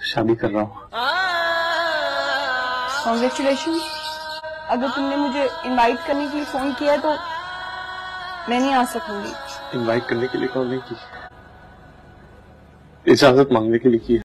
शादी कर रहा हूँ। कॉन्ग्रेचुलेशन। अगर तुमने मुझे इनवाइट करने के लिए फोन किया है तो मैं नहीं आ सकूंगी। इनवाइट करने के लिए कॉल नहीं की, इजाजत मांगने के लिए की।